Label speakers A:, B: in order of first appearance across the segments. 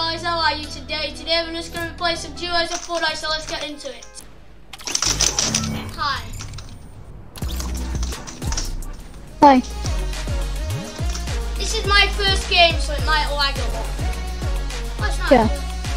A: guys, how are you today? Today we're just going to play some duos of Fortnite, so let's get into it. Hi.
B: Hi.
A: This is my first game, so it might lag a lot. What's that?
B: Yeah.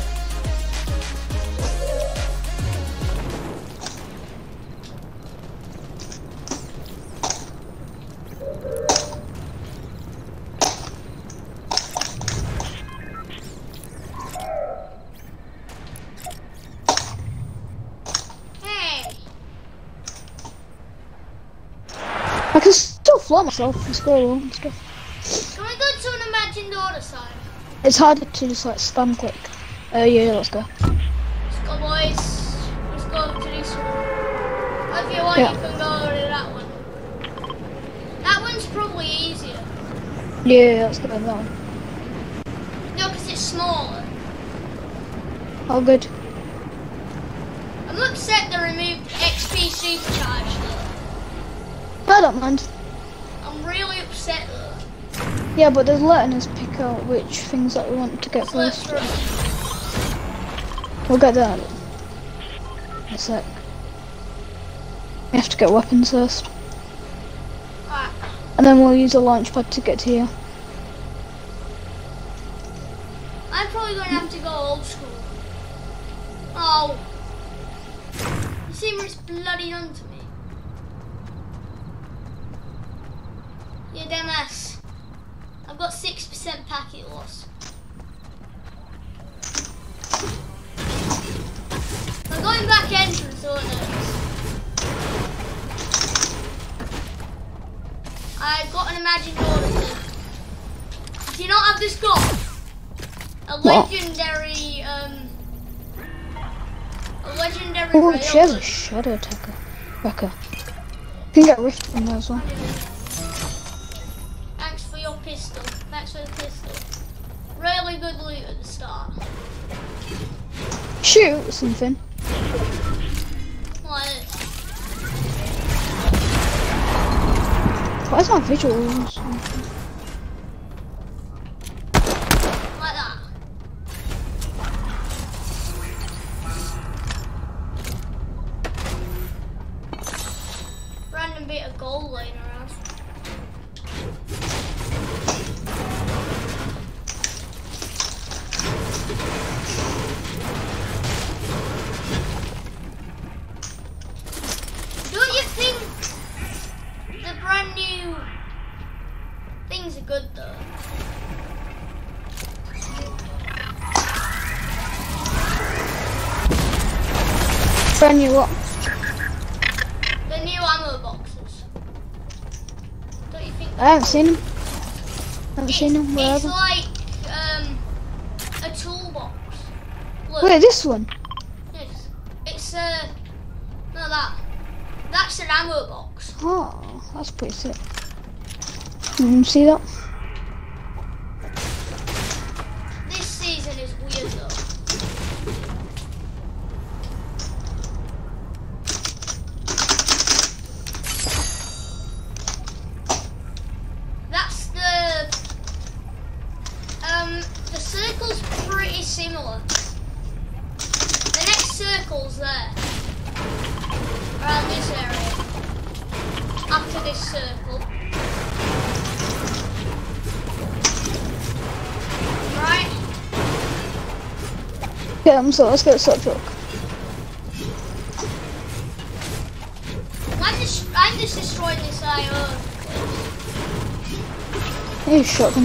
B: I can still fly myself and scroll along and stuff.
A: Can we go to an imagined order side?
B: It's harder to just like spam click. Yeah, let's go.
A: Let's go, boys. Let's go to this one. If you want, you can go over to that one. That one's probably easier.
B: Yeah, let's go to that one.
A: No, because it's smaller.
B: Oh, good.
A: I'm upset they removed XP supercharge though.
B: I don't mind.
A: I'm really upset though.
B: Yeah, but they're letting us pick out which things that we want to get first. We'll get that in a sec. We have to get weapons first.
A: Right.
B: And then we'll use a launch pad to get to here.
A: I'm probably going to have to go old school. Oh. You see where it's bloody onto me? Yeah, DMS. I've got 6% packet loss. I'm going back entrance, aren't I? I got an imagined order thing. Do you not have this gun? A legendary,
B: Oh, she has a shadow attacker. Wrecker. You can get a rift from there as well.
A: Thanks for your pistol. Thanks for the pistol. Really good loot at the start.
B: Shoot something.
A: Like this.
B: Why is my visuals?
A: Like that. Random bit of gold laying around. Don't you think the brand new things are good though?
B: Brand new what?
A: The new ammo boxes. Don't you think?
B: I haven't seen them. Haven't seen them. Where
A: It's
B: are they?
A: like a toolbox. Look,
B: Wait, this one.
A: yes. It's no that. That's an ammo box.
B: Oh, that's pretty sick. See that?
A: This season is weird though. That's the circle's pretty similar. The next circle's there. Around this area. After this circle. Right?
B: Yeah, so let's get a shot truck.
A: I'm just destroying this IO.
B: Here's shotgun.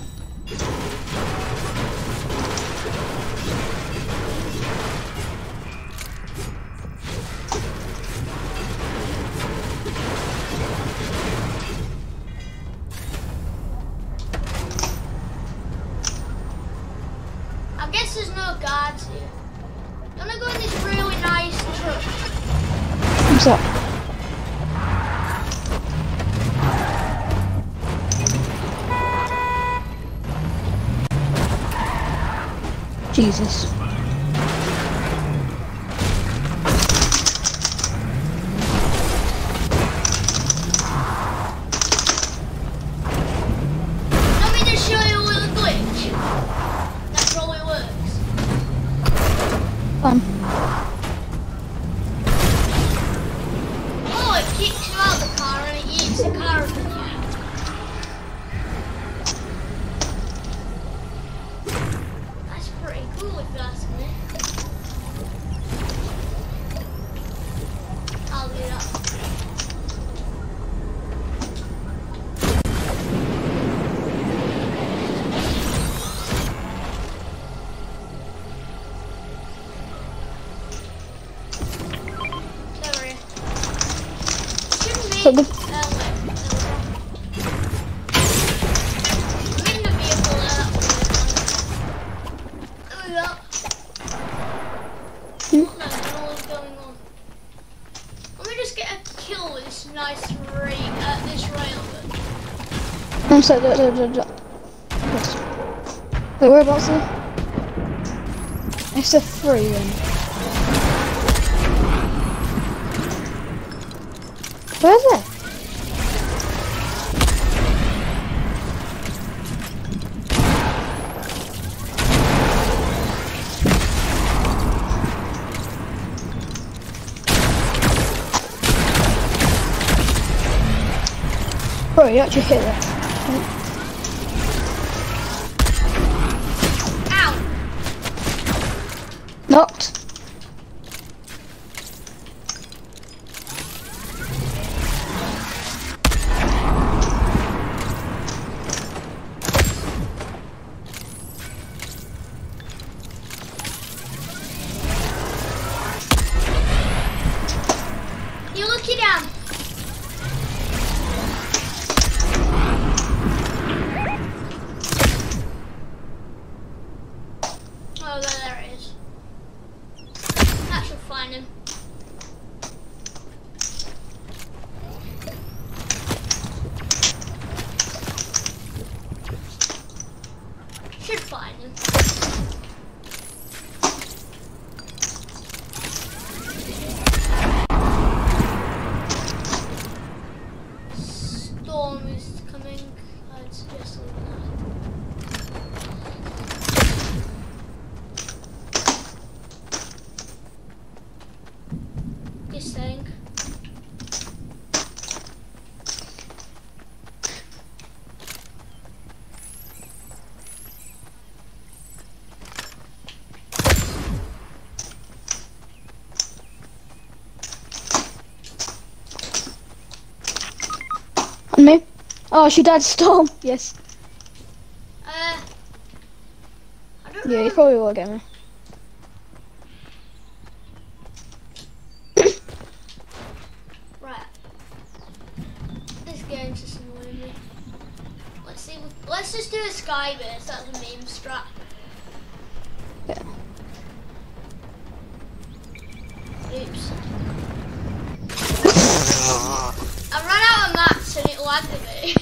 A: I guess there's no guards here. I'm gonna go in this really nice truck.
B: What's that? Jesus.
A: Let me just show you a little glitch. That probably works.
B: So good.
A: I'm in the vehicle there, that's there we go. No, I don't know what's going on. Let me just get a kill with this nice this railgun.
B: I'm sorry, yes. Wait, whereabouts are they? It's a 3 then. Where are they? Bro, you actually hit that.
A: Ow!
B: Knocked.
A: You lucky down. Oh, there it is. That should find him. Should find him. Storm is coming. I'd suggest leaving that. Just saying.
B: On me? Oh, she died Storm. Yes.
A: I don't know.
B: Yeah, you probably will get me.
A: Right. This game's just annoying me. Let's see. Let's just do a sky base. That's a meme strat.
B: Yeah.
A: Oops. I ran out of mats and it lagged a bit.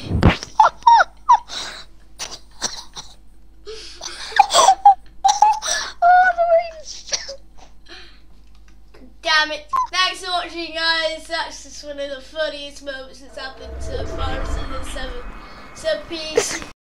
A: Damn it. Thanks for watching, guys. That's just one of the funniest moments that's happened so far in season 7. So peace.